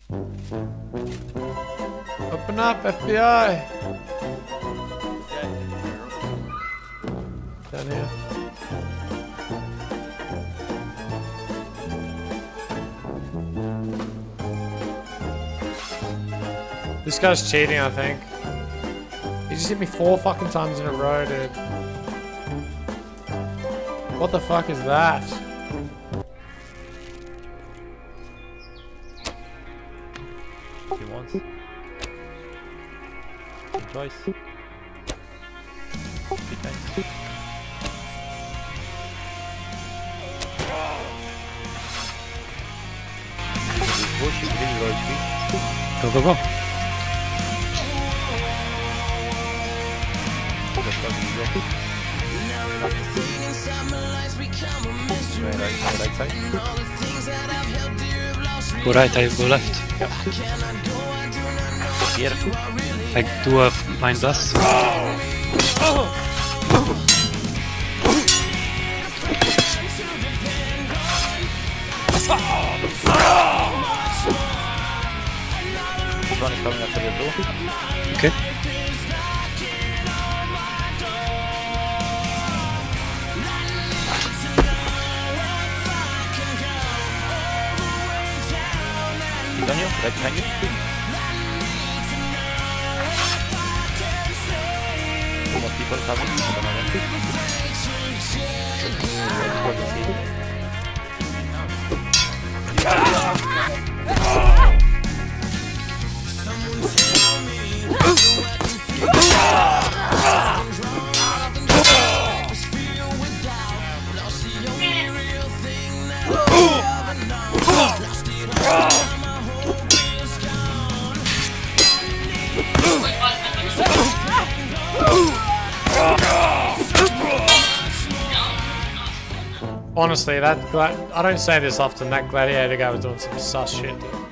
Open up, FBI! Down here. This guy's cheating, I think. He just hit me 4 fucking times in a row, dude. What the fuck is that? He wants. Twice. Go, go, go. Right side. Go right, I go left. Here. I do a mind blast. This one is coming after the door. Okay. He's on you, right behind you. More people coming. I don't know Honestly, I don't say this often, that Gladiator guy was doing some sus shit, dude.